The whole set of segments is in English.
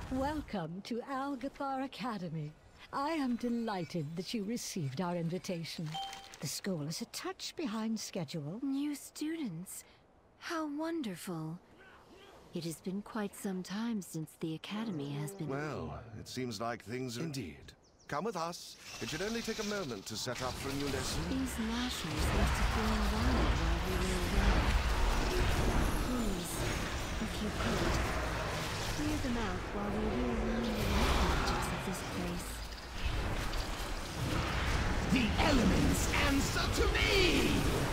Welcome to Algathar Academy. I am delighted that you received our invitation. The school is a touch behind schedule. New students? How wonderful. It has been quite some time since the Academy has been... Well, it seems like things are... Indeed. Come with us. It should only take a moment to set up for a new lesson. These lashers must have been around while we were away. Please, if you could, clear them out while we relearn the languages of this place. The elements answer to me!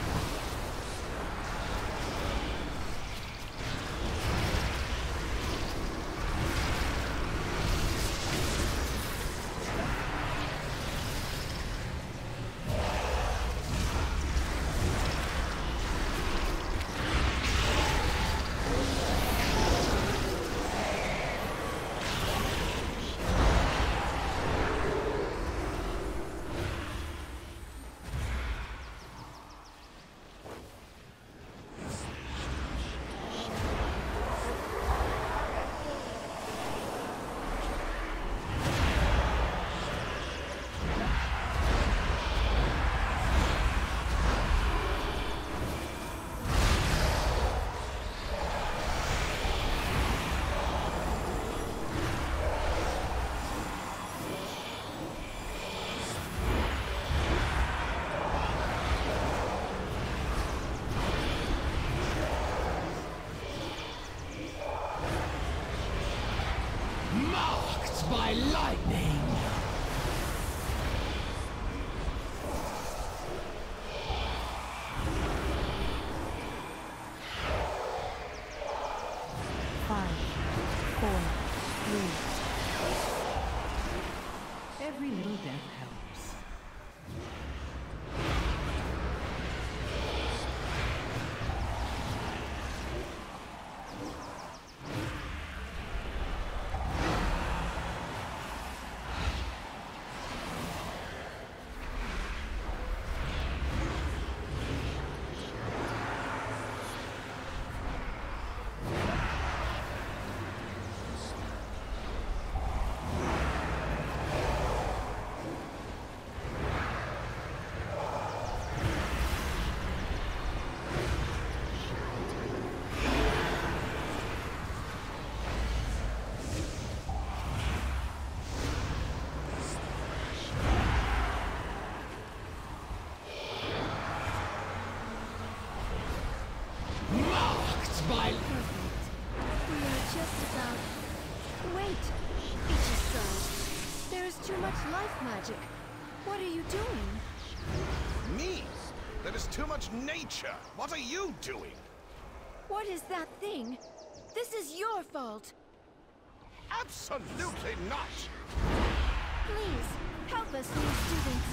Marked by lightning! Five, four, three. Every little death helps. By... Perfect. We are just about... Wait! Ichiso! There is too much life magic. What are you doing? Me? There is too much nature. What are you doing? What is that thing? This is your fault! Absolutely not! Please, help us, new students.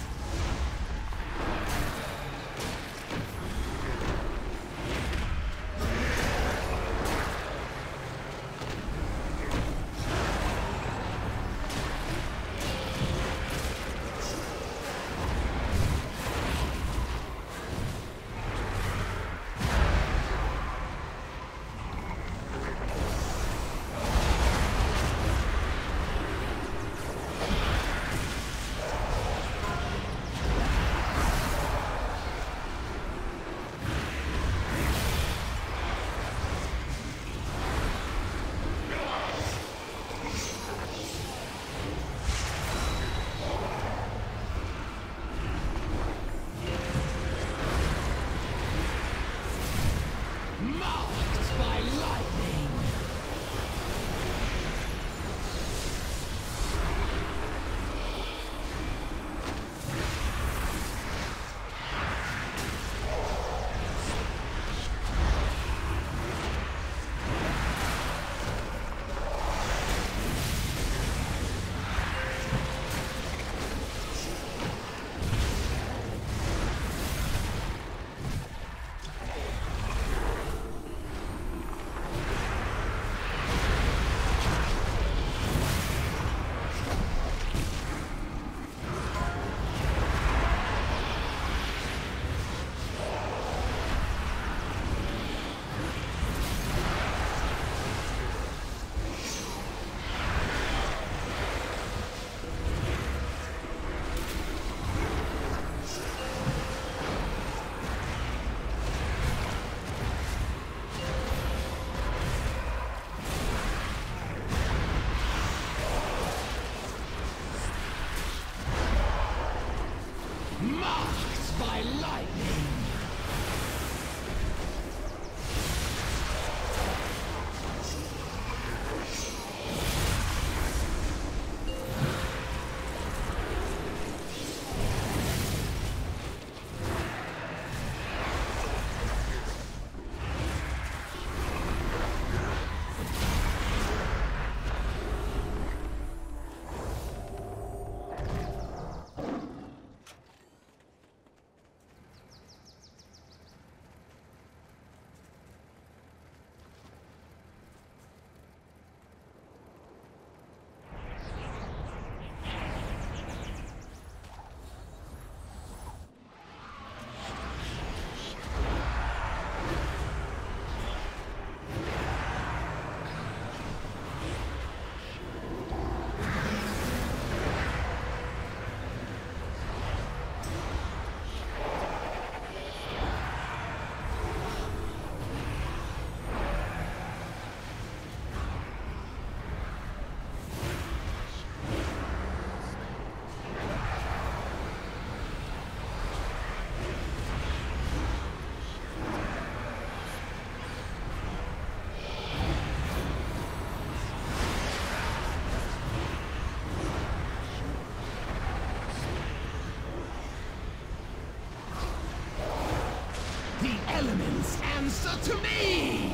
elements answer to me!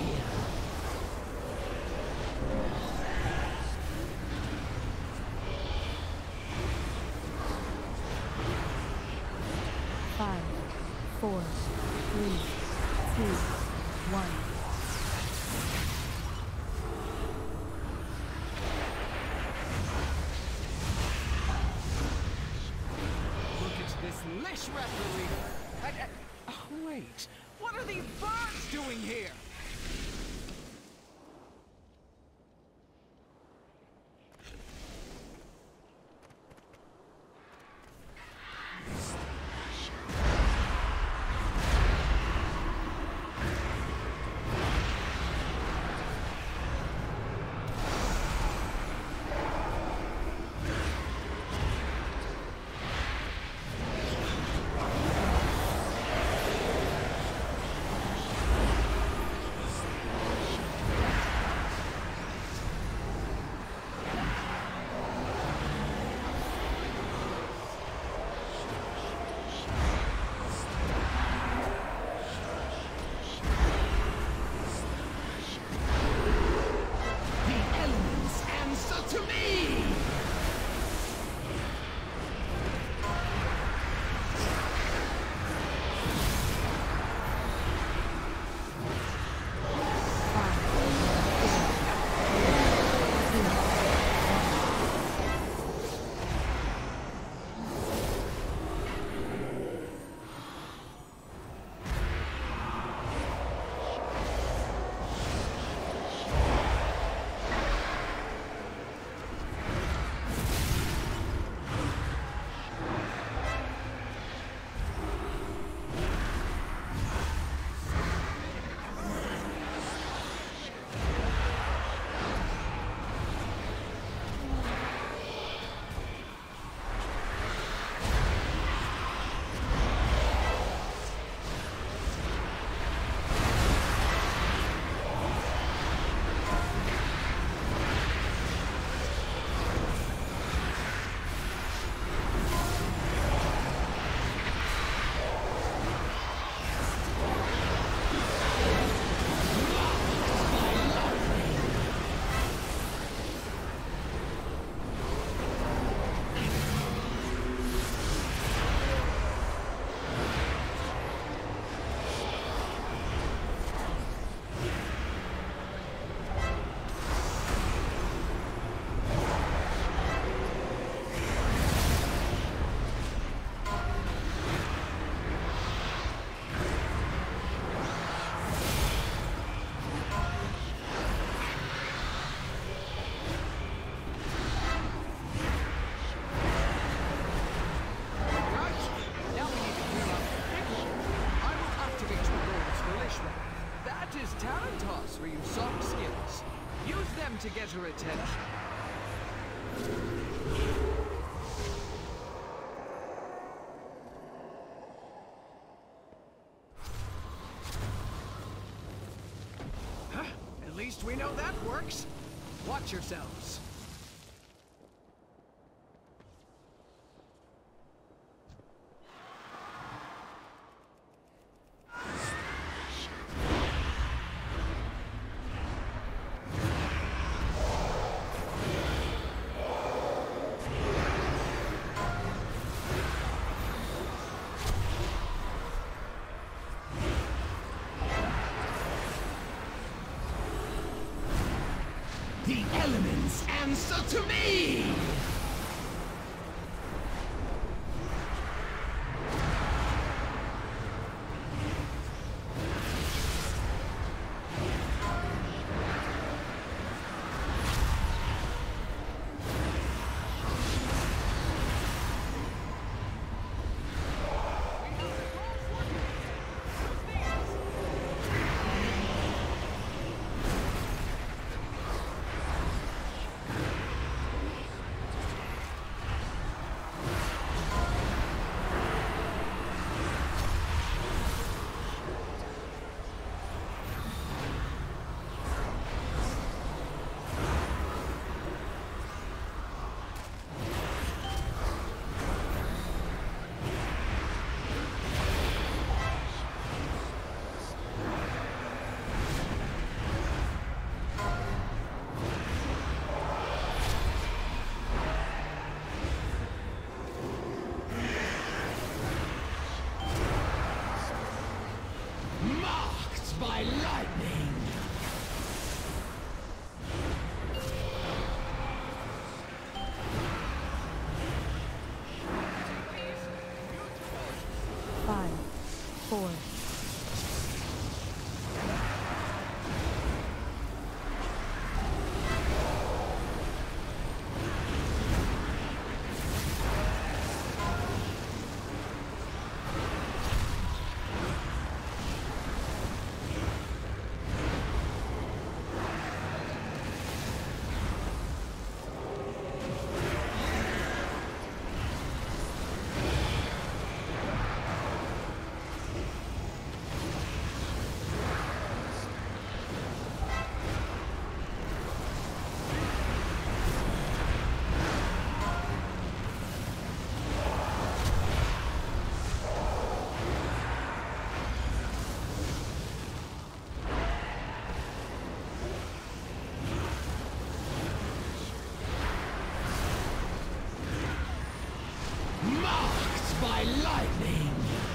Five, four, three, two, one. Look at this Lish referee! Oh, wait. What are these birds doing here? To get her attention. Huh? At least we know that works. Watch yourselves. The elements answer to me! 4. Marked by lightning!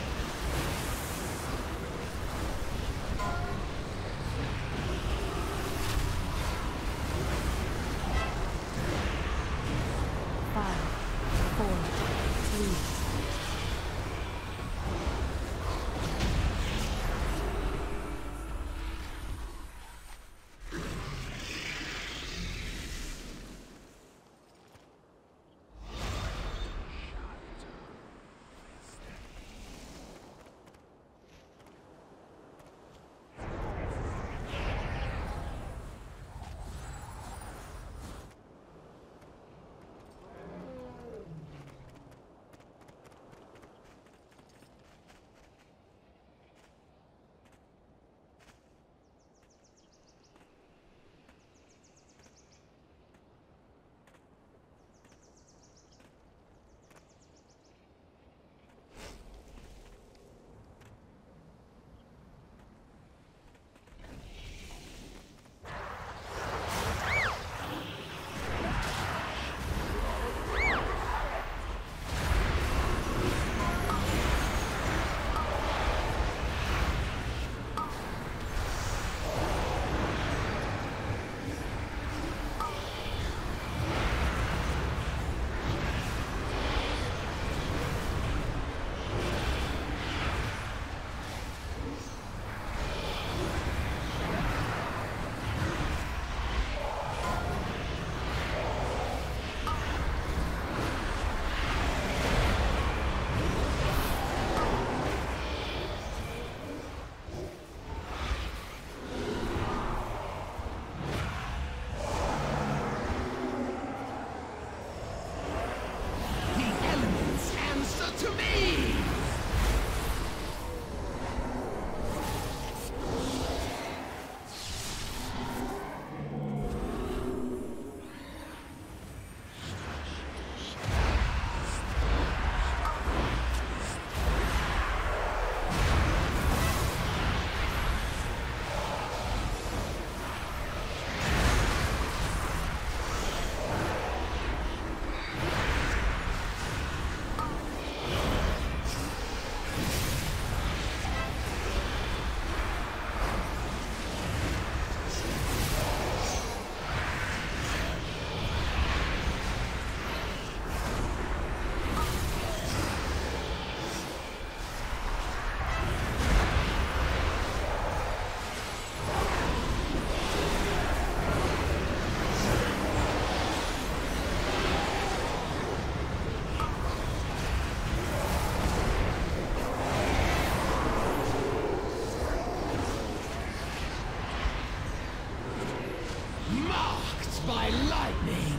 by lightning!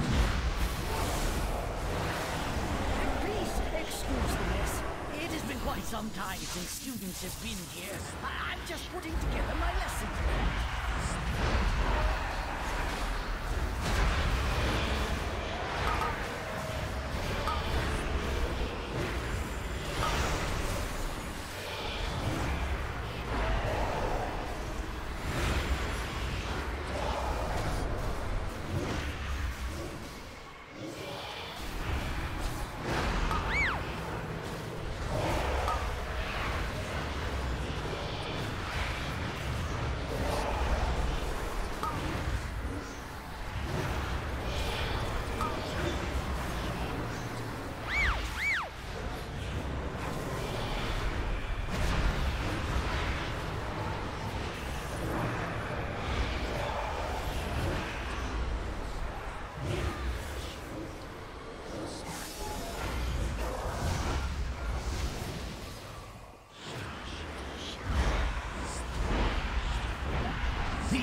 Please excuse the mess. It has been quite some time since students have been here. I'm just putting together my lesson plan.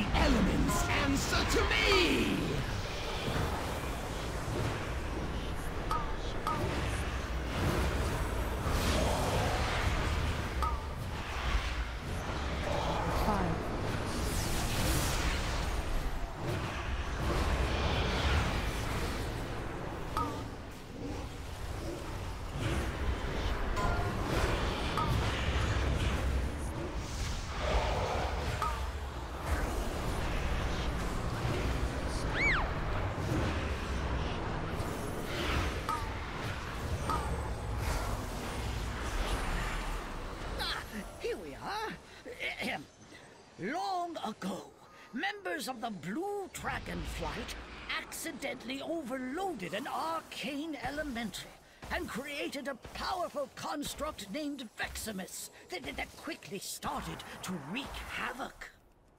elements answer to me! Here we are. Ahem. Long ago, members of the Blue Dragon Flight accidentally overloaded an arcane elemental and created a powerful construct named Veximus that quickly started to wreak havoc.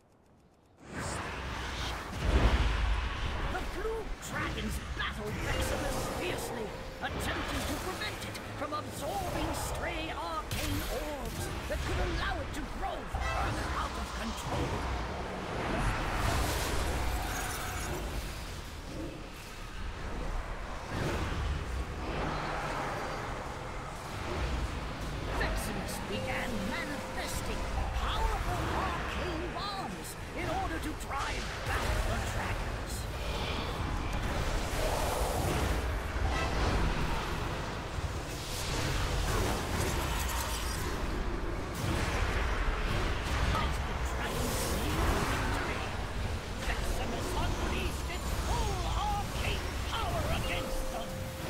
The Blue Dragons battled Veximus fiercely, attempting to prevent it from absorbing stray arcane orbs that could allow it to grow further out of control. Veximus began manifesting powerful arcane bombs in order to drive back the dragons. As the dragons neared victory, Veximus unleashed its full arcane power against them.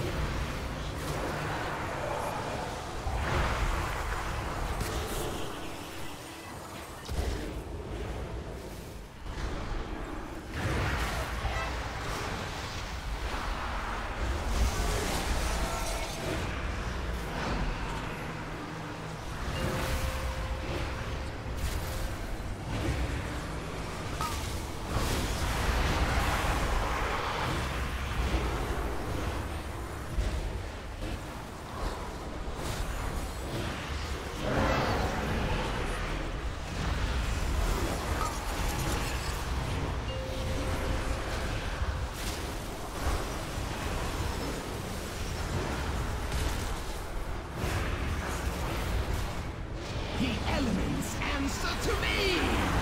The elements answer to me!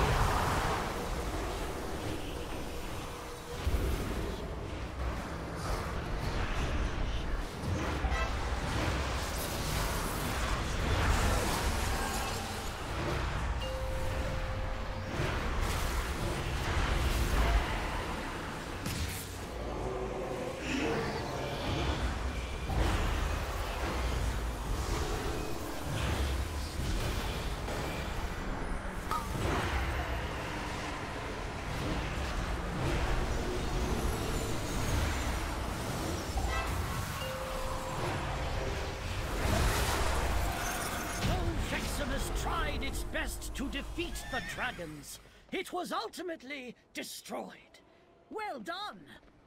Though Veximus tried its best to defeat the dragons, it was ultimately destroyed. Well done!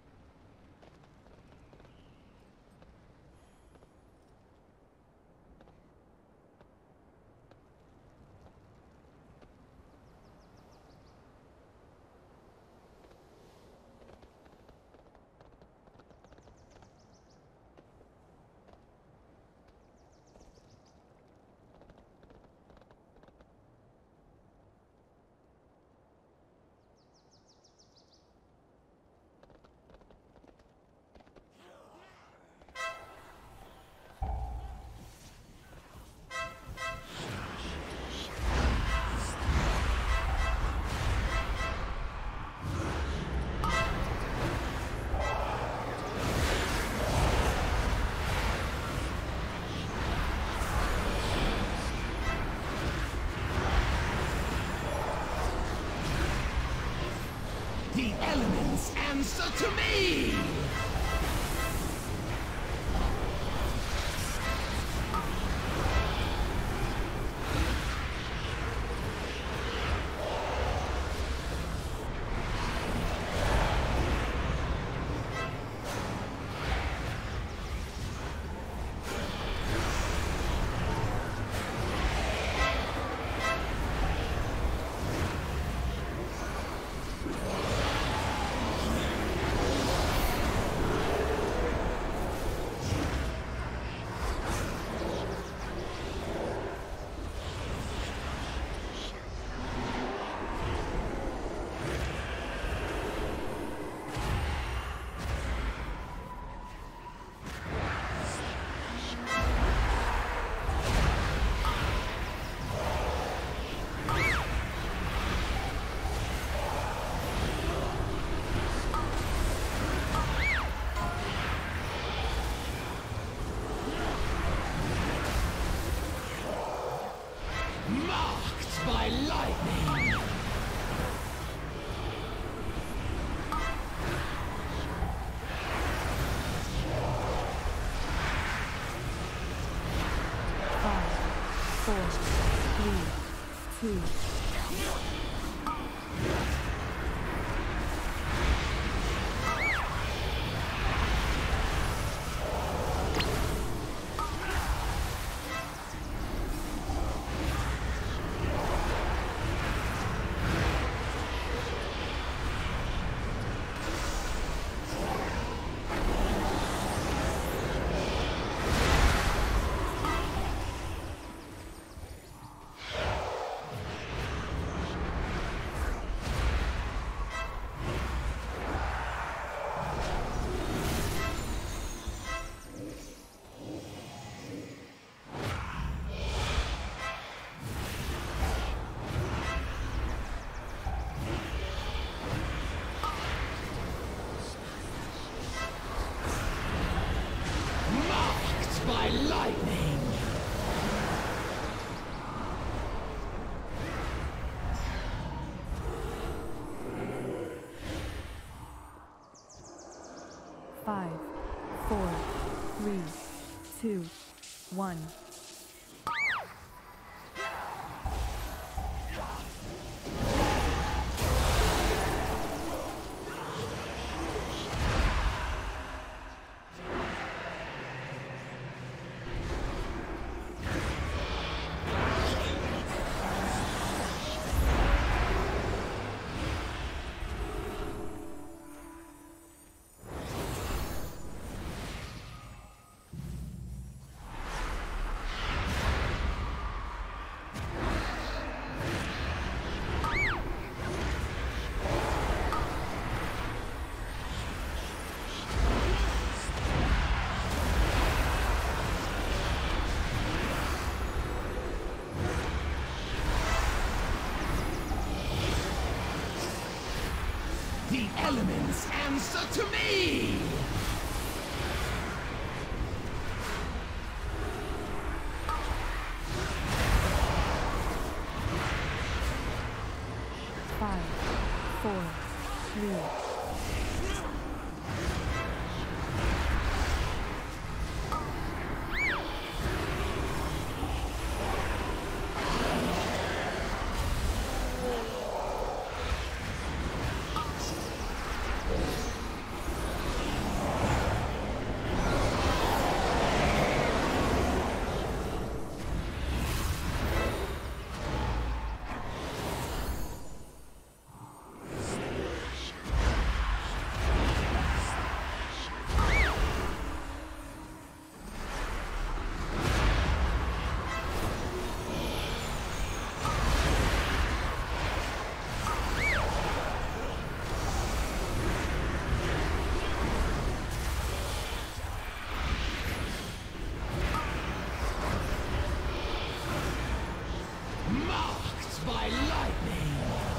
The elements answer to me! 4, 3, 2. By lightning! Five, 4, 3, 2, 1. The elements answer to me! Five, 4, 3. Marked by lightning!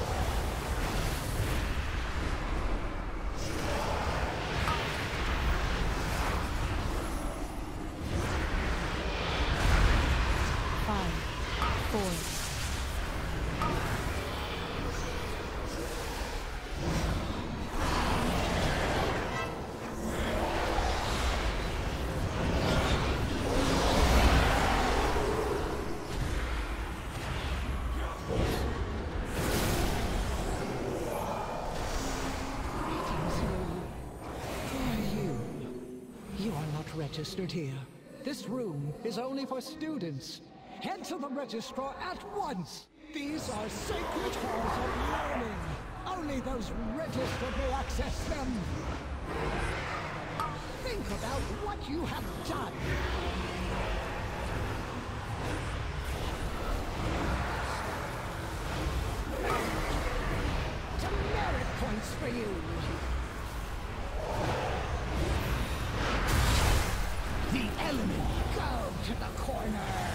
Five, 4. You are not registered here. This room is only for students. Head to the registrar at once. These are sacred halls of learning. Only those registered may access them. Think about what you have done. Demerit points for you. The element. Go to the corner.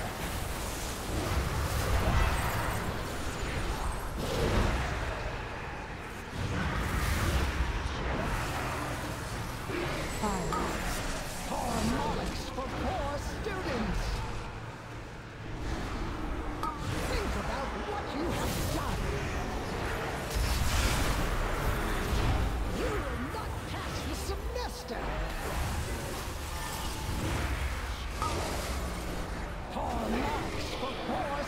Harmonics for poor students. Think about what you have done. You will not pass the semester. Harmonics for poor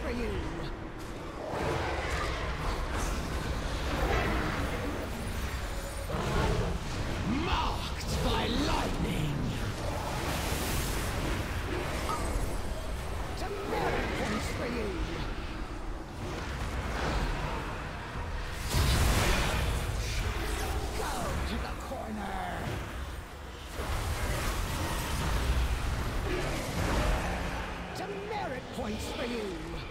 for you! Marked by lightning! Demerit points for you! Go to the corner! Demerit points for you!